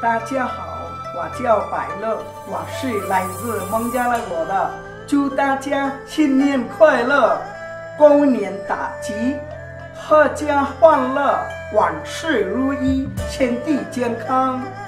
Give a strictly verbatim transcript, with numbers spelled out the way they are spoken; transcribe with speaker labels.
Speaker 1: 大家好，我叫百乐，我是来自孟加拉国的，祝大家新年快乐，狗年大吉，阖家欢乐，万事如意，身体健康。